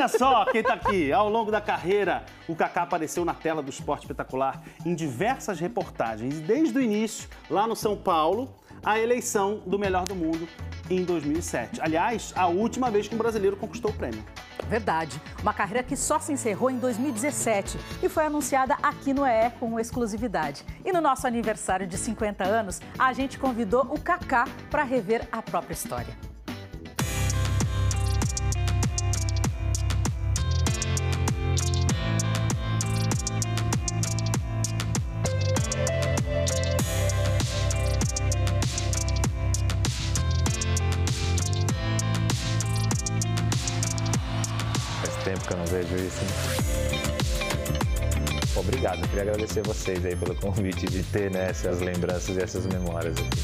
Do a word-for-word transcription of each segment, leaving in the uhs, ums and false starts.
Olha só quem tá aqui. Ao longo da carreira, o Kaká apareceu na tela do Esporte Espetacular em diversas reportagens. Desde o início, lá no São Paulo, a eleição do melhor do mundo em dois mil e sete. Aliás, a última vez que um brasileiro conquistou o prêmio. Verdade. Uma carreira que só se encerrou em dois mil e dezessete e foi anunciada aqui no E E com exclusividade. E no nosso aniversário de cinquenta anos, a gente convidou o Kaká para rever a própria história. Tempo que eu não vejo isso. Obrigado, eu queria agradecer vocês aí pelo convite de ter, né, essas lembranças e essas memórias aqui.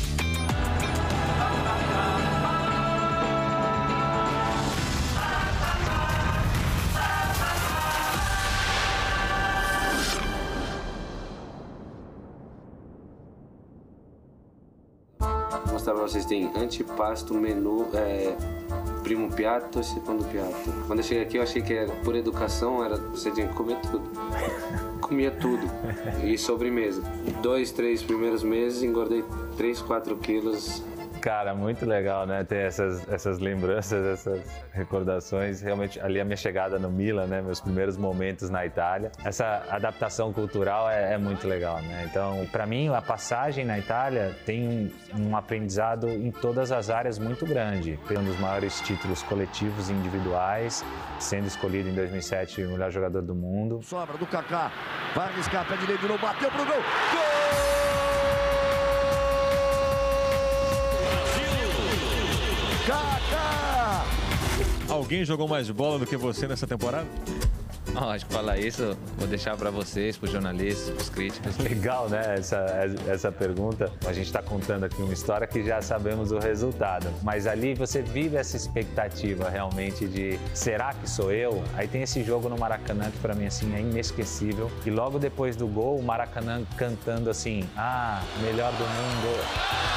Vou mostrar pra vocês, tem antipasto, menu, é... primo piatto e segundo piatto. Quando eu cheguei aqui, eu achei que era, por educação, era, você tinha que comer tudo. Comia tudo. E sobremesa. Dois, três primeiros meses, engordei três, quatro quilos. Cara, muito legal, né? Ter essas, essas lembranças, essas recordações. Realmente, ali a minha chegada no Milan, né? Meus primeiros momentos na Itália. Essa adaptação cultural é, é muito legal, né? Então, para mim, a passagem na Itália tem um aprendizado em todas as áreas muito grande. Tem um dos maiores títulos coletivos e individuais, sendo escolhido em dois mil e sete o melhor jogador do mundo. Sobra do Kaká. Vai arriscar, pé direito de novo, bateu pro gol. Gol! Kaká! Alguém jogou mais bola do que você nessa temporada? Oh, acho que falar isso, vou deixar para vocês, para os jornalistas, para os críticos. Legal, né, essa, essa pergunta. A gente está contando aqui uma história que já sabemos o resultado. Mas ali você vive essa expectativa realmente de será que sou eu? Aí tem esse jogo no Maracanã que para mim assim, é inesquecível. E logo depois do gol, o Maracanã cantando assim, ah, melhor do mundo.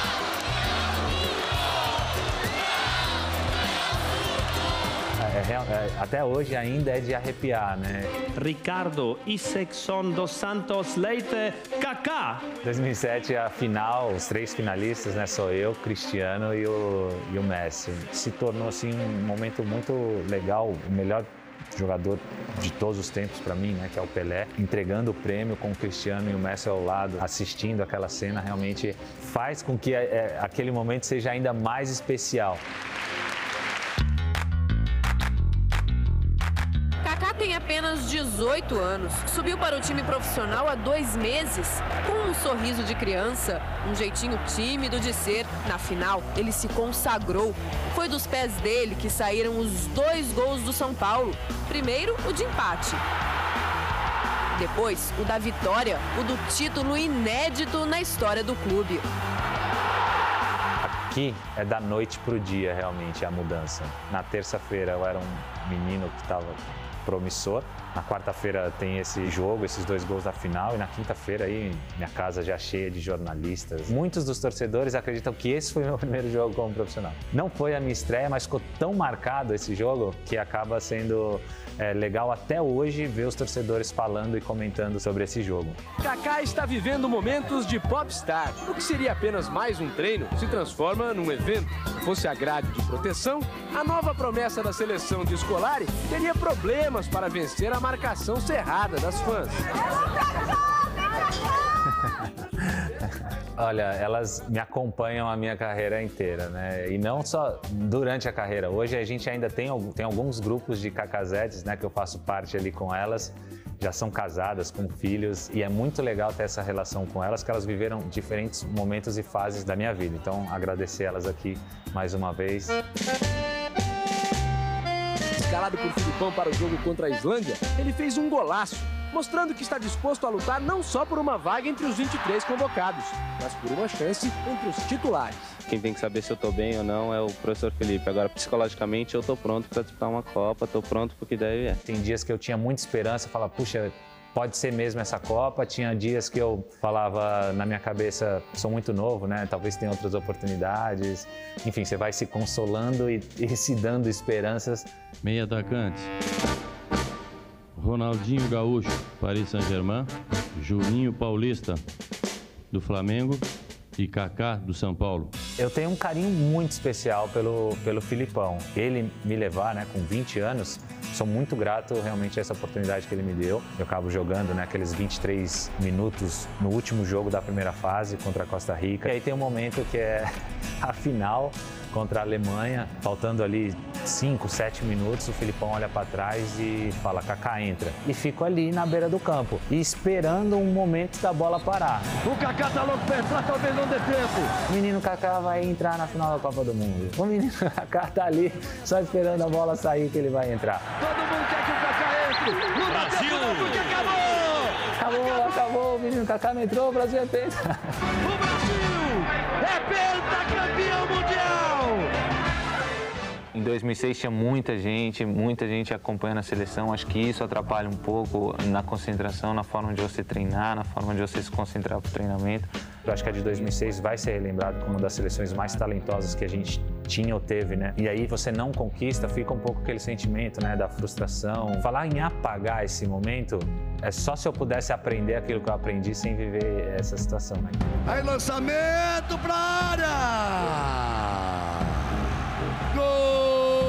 É, é, até hoje ainda é de arrepiar, né? Ricardo Isaacson dos Santos Leite, Kaká. dois mil e sete, a final, os três finalistas, né? Sou eu, Cristiano e o, e o Messi. Se tornou assim um momento muito legal, o melhor jogador de todos os tempos para mim, né, que é o Pelé, entregando o prêmio com o Cristiano e o Messi ao lado, assistindo aquela cena, realmente faz com que é, aquele momento seja ainda mais especial. Kaká tem apenas dezoito anos, subiu para o time profissional há dois meses, com um sorriso de criança, um jeitinho tímido de ser. Na final, ele se consagrou. Foi dos pés dele que saíram os dois gols do São Paulo. Primeiro, o de empate. Depois, o da vitória, o do título inédito na história do clube. Aqui é da noite para o dia, realmente, a mudança. Na terça-feira eu era um menino que estava promissor. Na quarta-feira tem esse jogo, esses dois gols da final, e na quinta-feira aí minha casa já cheia de jornalistas. Muitos dos torcedores acreditam que esse foi o meu primeiro jogo como profissional. Não foi a minha estreia, mas ficou tão marcado esse jogo que acaba sendo é, legal até hoje ver os torcedores falando e comentando sobre esse jogo. Kaká está vivendo momentos de popstar. O que seria apenas mais um treino se transforma num evento. Se fosse a grade de proteção, a nova promessa da seleção de Scolari teria problemas para vencer a marcação cerrada das fãs. Olha, elas me acompanham a minha carreira inteira, né? E não só durante a carreira. Hoje a gente ainda tem, tem alguns grupos de cacazetes, né, que eu faço parte ali com elas. Já são casadas, com filhos, e é muito legal ter essa relação com elas, que elas viveram diferentes momentos e fases da minha vida. Então, agradecer elas aqui mais uma vez. Escalado por Filipão para o jogo contra a Islândia, ele fez um golaço, mostrando que está disposto a lutar não só por uma vaga entre os vinte e três convocados, mas por uma chance entre os titulares. Quem tem que saber se eu tô bem ou não é o professor Felipe. Agora, psicologicamente, eu tô pronto para disputar uma Copa, tô pronto pro que deve é. Tem dias que eu tinha muita esperança, falava, puxa, pode ser mesmo essa Copa. Tinha dias que eu falava na minha cabeça, sou muito novo, né? Talvez tenha outras oportunidades. Enfim, você vai se consolando e, e se dando esperanças. Meia atacante. Ronaldinho Gaúcho, Paris Saint-Germain. Juninho Paulista, do Flamengo. E Kaká, do São Paulo. Eu tenho um carinho muito especial pelo, pelo Filipão. Ele me levar, né, com vinte anos, sou muito grato realmente a essa oportunidade que ele me deu. Eu acabo jogando, né, aqueles vinte e três minutos no último jogo da primeira fase contra a Costa Rica. E aí tem um momento que é a final contra a Alemanha, faltando ali cinco, sete minutos, o Filipão olha para trás e fala, Kaká, entra. E fico ali na beira do campo, e esperando um momento da bola parar. O Kaká tá louco pra entrar, talvez não dê tempo. O menino Kaká vai entrar na final da Copa do Mundo. O menino Kaká tá ali, só esperando a bola sair que ele vai entrar. Todo mundo quer que o Kaká entre. No Brasil! Porque acabou! Acabou, acabou, o menino Kaká não entrou, o Brasil é penta. O Brasil é pentacampeão mundial! Em dois mil e seis tinha muita gente, muita gente acompanhando a seleção. Acho que isso atrapalha um pouco na concentração, na forma de você treinar, na forma de você se concentrar para o treinamento. Eu acho que a de dois mil e seis vai ser relembrado como uma das seleções mais talentosas que a gente tinha ou teve, né? E aí você não conquista, fica um pouco aquele sentimento, né, da frustração. Falar em apagar esse momento, é só se eu pudesse aprender aquilo que eu aprendi sem viver essa situação, né? Aí lançamento pra área! Gol!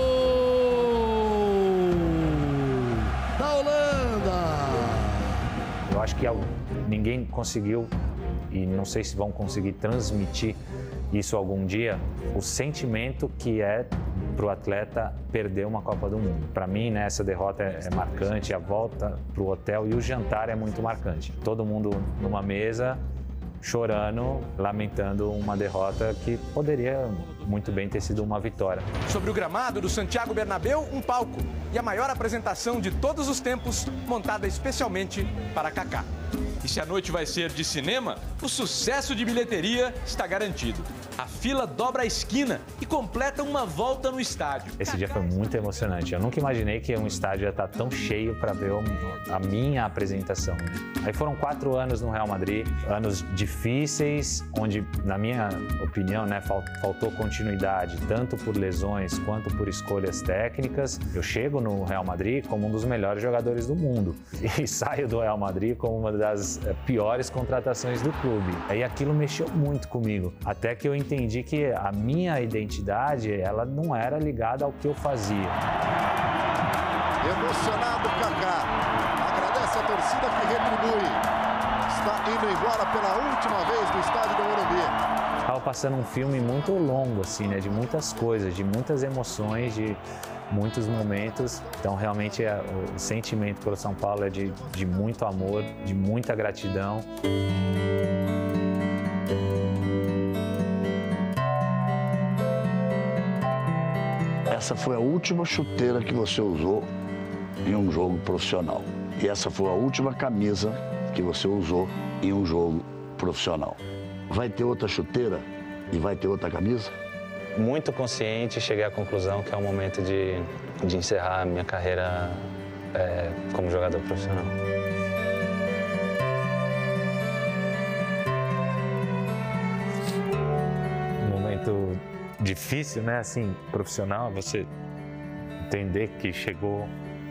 Da Holanda! Eu acho que ninguém conseguiu, e não sei se vão conseguir transmitir isso algum dia, o sentimento que é para o atleta perder uma Copa do Mundo. Para mim, né, essa derrota é, é marcante, a volta para o hotel e o jantar é muito marcante. Todo mundo numa mesa, chorando, lamentando uma derrota que poderia muito bem ter sido uma vitória. Sobre o gramado do Santiago Bernabéu, um palco e a maior apresentação de todos os tempos, montada especialmente para Kaká. E se a noite vai ser de cinema, o sucesso de bilheteria está garantido. A fila dobra a esquina e completa uma volta no estádio. Esse dia foi muito emocionante. Eu nunca imaginei que um estádio ia estar tão cheio para ver a minha apresentação. Aí foram quatro anos no Real Madrid, anos difíceis, onde, na minha opinião, né, faltou continuidade, tanto por lesões quanto por escolhas técnicas. Eu chego no Real Madrid como um dos melhores jogadores do mundo e saio do Real Madrid como uma das piores contratações do clube. Aí aquilo mexeu muito comigo, até que eu entendi que a minha identidade, ela não era ligada ao que eu fazia. Emocionado Kaká, agradece a torcida que retribui. Está indo embora pela última vez no estádio do Morumbi. Estava passando um filme muito longo, assim, né, de muitas coisas, de muitas emoções, de muitos momentos. Então, realmente, é, o sentimento pelo São Paulo é de, de muito amor, de muita gratidão. Essa foi a última chuteira que você usou em um jogo profissional. E essa foi a última camisa que você usou em um jogo profissional. Vai ter outra chuteira e vai ter outra camisa? Muito consciente, cheguei à conclusão que é o momento de, de encerrar a minha carreira é, como jogador profissional. Um momento difícil, né, assim, profissional, você entender que chegou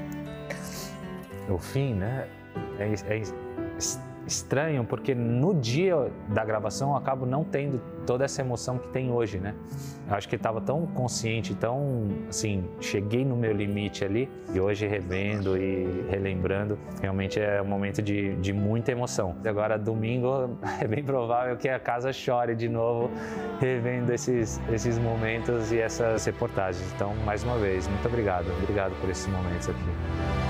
o fim, né, é, é estranho, porque no dia da gravação eu acabo não tendo toda essa emoção que tem hoje, né? Eu acho que estava tão consciente, tão, assim, cheguei no meu limite ali, e hoje revendo e relembrando, realmente é um momento de, de muita emoção. Agora, domingo, é bem provável que a casa chore de novo, revendo esses, esses momentos e essas reportagens. Então, mais uma vez, muito obrigado. Obrigado por esses momentos aqui.